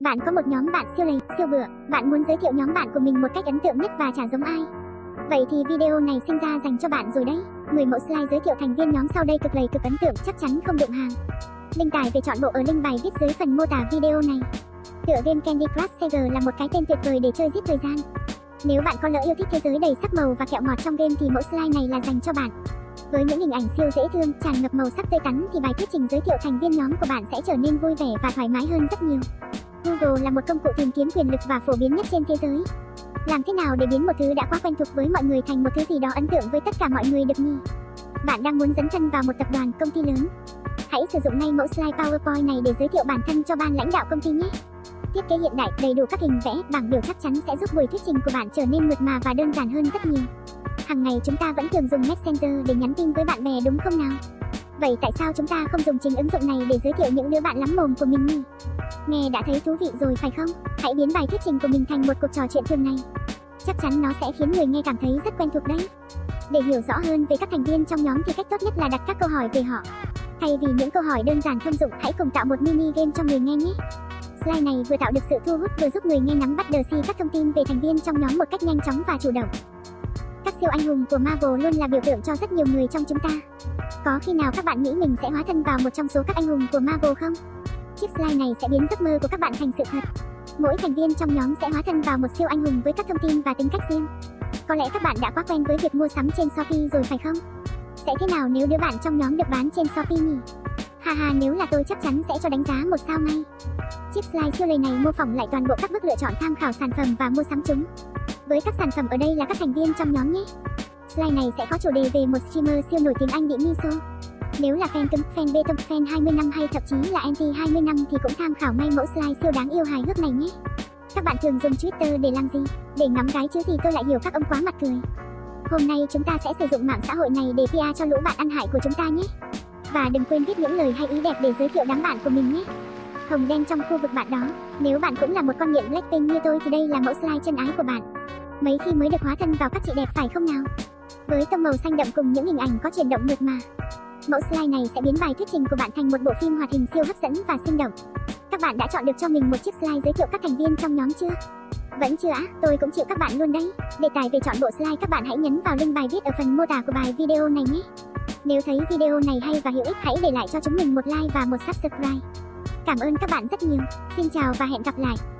Bạn có một nhóm bạn siêu lầy, siêu bựa, bạn muốn giới thiệu nhóm bạn của mình một cách ấn tượng nhất và chả giống ai. Vậy thì video này sinh ra dành cho bạn rồi đấy. 10 mẫu slide giới thiệu thành viên nhóm sau đây cực lầy cực ấn tượng, chắc chắn không đụng hàng. Link tải về chọn bộ ở link bài viết dưới phần mô tả video này. Tựa game Candy Crush Saga là một cái tên tuyệt vời để chơi giết thời gian. Nếu bạn có lỡ yêu thích thế giới đầy sắc màu và kẹo ngọt trong game thì mẫu slide này là dành cho bạn. Với những hình ảnh siêu dễ thương, tràn ngập màu sắc tươi tắn thì bài thuyết trình giới thiệu thành viên nhóm của bạn sẽ trở nên vui vẻ và thoải mái hơn rất nhiều. Google là một công cụ tìm kiếm quyền lực và phổ biến nhất trên thế giới. Làm thế nào để biến một thứ đã quá quen thuộc với mọi người thành một thứ gì đó ấn tượng với tất cả mọi người được nhỉ? Bạn đang muốn dấn thân vào một tập đoàn công ty lớn? Hãy sử dụng ngay mẫu slide PowerPoint này để giới thiệu bản thân cho ban lãnh đạo công ty nhé. Thiết kế hiện đại, đầy đủ các hình vẽ, bảng biểu chắc chắn sẽ giúp buổi thuyết trình của bạn trở nên mượt mà và đơn giản hơn rất nhiều. Hàng ngày chúng ta vẫn thường dùng Messenger để nhắn tin với bạn bè đúng không nào? Vậy tại sao chúng ta không dùng chính ứng dụng này để giới thiệu những đứa bạn lắm mồm của mình nhỉ? Nghe đã thấy thú vị rồi phải không? Hãy biến bài thuyết trình của mình thành một cuộc trò chuyện thường ngày. Chắc chắn nó sẽ khiến người nghe cảm thấy rất quen thuộc đấy. Để hiểu rõ hơn về các thành viên trong nhóm thì cách tốt nhất là đặt các câu hỏi về họ. Thay vì những câu hỏi đơn giản thông dụng, hãy cùng tạo một mini game cho người nghe nhé. Slide này vừa tạo được sự thu hút vừa giúp người nghe nắm bắt được các thông tin về thành viên trong nhóm một cách nhanh chóng và chủ động. Các siêu anh hùng của Marvel luôn là biểu tượng cho rất nhiều người trong chúng ta. Có khi nào các bạn nghĩ mình sẽ hóa thân vào một trong số các anh hùng của Marvel không? Chiếc slide này sẽ biến giấc mơ của các bạn thành sự thật. Mỗi thành viên trong nhóm sẽ hóa thân vào một siêu anh hùng với các thông tin và tính cách riêng. Có lẽ các bạn đã quá quen với việc mua sắm trên Shopee rồi phải không? Sẽ thế nào nếu đứa bạn trong nhóm được bán trên Shopee nhỉ? Haha, nếu là tôi chắc chắn sẽ cho đánh giá 1 sao ngay. Chiếc slide siêu lầy này mô phỏng lại toàn bộ các bước lựa chọn tham khảo sản phẩm và mua sắm chúng. Với các sản phẩm ở đây là các thành viên trong nhóm nhé. Slide này sẽ có chủ đề về một streamer siêu nổi tiếng Anh bị Miso. Nếu là fan cứng, fan bê tông, fan 20 năm hay thậm chí là anti 20 năm thì cũng tham khảo ngay mẫu slide siêu đáng yêu hài hước này nhé. Các bạn thường dùng Twitter để làm gì? Để ngắm gái chứ gì, tôi lại hiểu các ông quá mặt cười. Hôm nay chúng ta sẽ sử dụng mạng xã hội này để PR cho lũ bạn ăn hại của chúng ta nhé. Và đừng quên viết những lời hay ý đẹp để giới thiệu đám bạn của mình nhé. Hồng đen trong khu vực bạn đó. Nếu bạn cũng là một con nghiện Blackpink như tôi thì đây là mẫu slide chân ái của bạn. Mấy khi mới được hóa thân vào các chị đẹp phải không nào? Với tông màu xanh đậm cùng những hình ảnh có chuyển động mượt mà, mẫu slide này sẽ biến bài thuyết trình của bạn thành một bộ phim hoạt hình siêu hấp dẫn và sinh động. Các bạn đã chọn được cho mình một chiếc slide giới thiệu các thành viên trong nhóm chưa? Vẫn chưa á? Tôi cũng chịu các bạn luôn đấy. Để tải về chọn bộ slide các bạn hãy nhấn vào link bài viết ở phần mô tả của bài video này nhé. Nếu thấy video này hay và hữu ích hãy để lại cho chúng mình một like và một subscribe. Cảm ơn các bạn rất nhiều. Xin chào và hẹn gặp lại.